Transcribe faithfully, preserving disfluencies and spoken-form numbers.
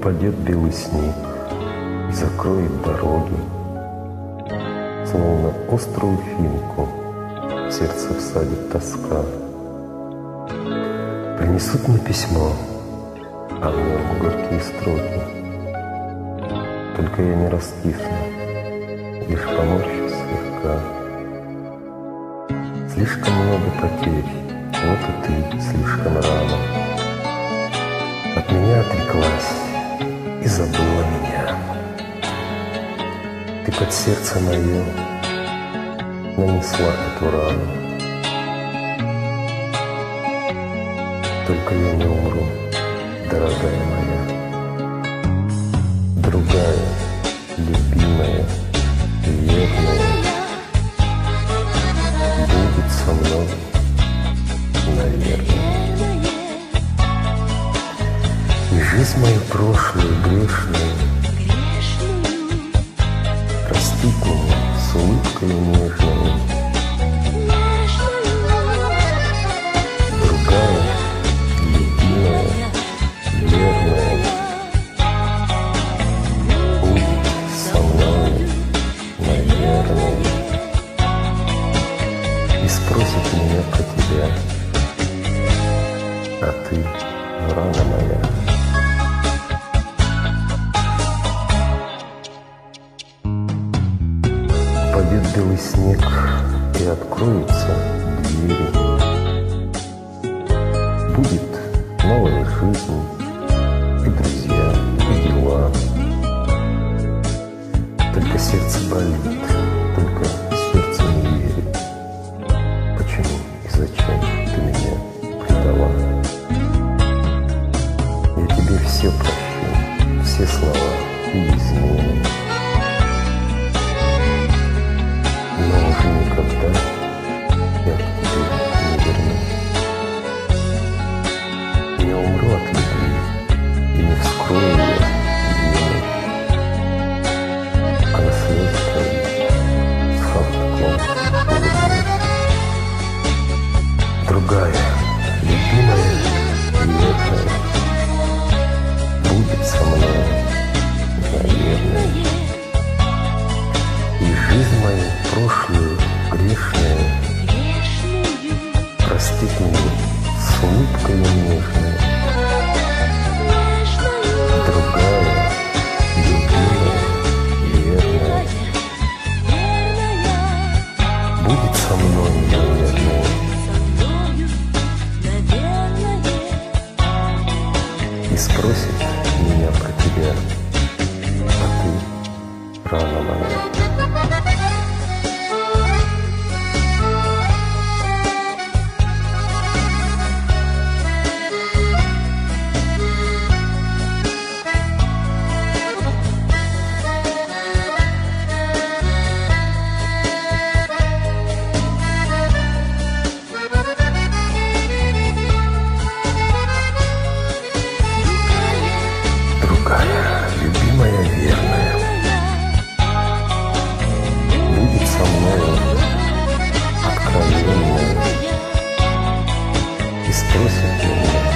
упадет белый снег и закроет дороги, словно острую финку в сердце всадит тоска. Принесут мне письмо, а в нем горькие строки. Только я не раскисну, лишь поморщусь слегка. Слишком много потерь, вот и ты слишком рано от меня отреклась и забыла меня. Ты под сердце мое нанесла эту рану. Только я не умру, дорогая моя, другая, любимая, верная, будет со мной, наверное. И жизнь мою прошлую, грешную, простить меня с улыбкой нежной. Другая, любимая, верная, будет со мной, наверное. И спросит меня про тебя, а ты, рана моя. Упадет белый снег и откроются двери. Будет новая жизнь, и друзья, и дела. Только сердце болит, только сердце не верит. Почему и зачем ты меня предала? Я тебе все прощу, все слова и измены. Но уже никогда я к тебе не вернусь. Не умру от любви и не вскрою я вены, а на слезы твои с хохотом улыбнусь. Другая, любимая, верная, будет со мной, наверное. И жизнь мою прошлую, грешную, простит мне с улыбкой нежной. Другая, любимая, верная, будет со мной, наверное. И спросит меня про тебя, а ты, рана моя. Любимая, верная, будет со мною, откровенная, и спросит меня,